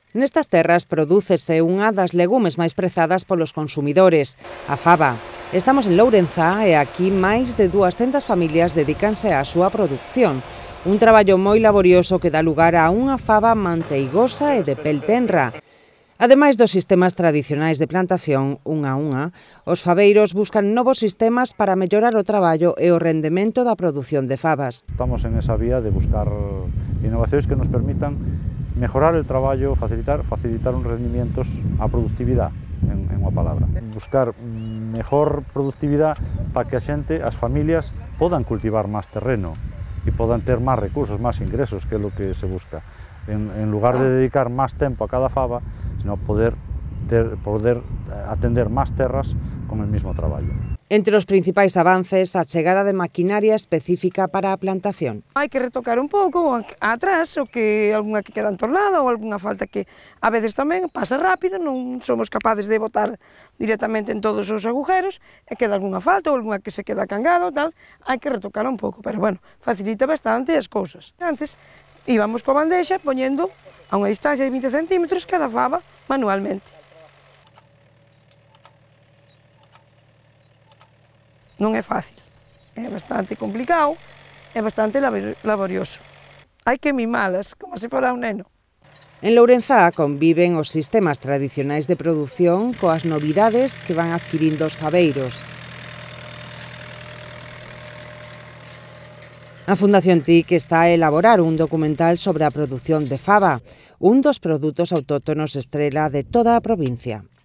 Nestas terras prodúcese unha das legumes máis prezadas polos consumidores, a faba. Estamos en Lourenzá e aquí máis de 200 familias dedícanse á súa produción. Un traballo moi laborioso que dá lugar a unha faba manteigosa e de pel tenra. Ademais dos sistemas tradicionais de plantación, unha a unha, os fabeiros buscan novos sistemas para mellorar o traballo e o rendemento da produción de fabas. Estamos en esa vía de buscar innovacións que nos permitan mejorar el traballo, facilitar uns rendimientos, a productividade, en unha palabra. Buscar mejor productividade para que a xente, as familias, podan cultivar máis terreno e podan ter máis recursos, máis ingresos, que é o que se busca. En lugar de dedicar máis tempo a cada faba, sino poder atender máis terras con el mismo traballo. Entre os principais avances, a chegada de maquinaria específica para a plantación. Hai que retocar un pouco atrás, o que algunha que queda entornada ou algunha falta que a veces tamén pasa rápido, non somos capaces de botar directamente en todos os agujeros, e queda algunha falta ou algunha que se queda cangada ou tal, hai que retocar un pouco, pero bueno, facilita bastante as cousas. Antes íbamos coa bandexa poñendo a unha distancia de 20 centímetros cada faba manualmente. Non é fácil, é bastante complicado, é bastante laborioso. Hai que mimalas, como se fora un neno. En Lourenzá conviven os sistemas tradicionais de produción coas novidades que van adquirindo os fabeiros. A Fundación TIC está a elaborar un documental sobre a produción de faba, un dos produtos autóctonos estrela de toda a provincia.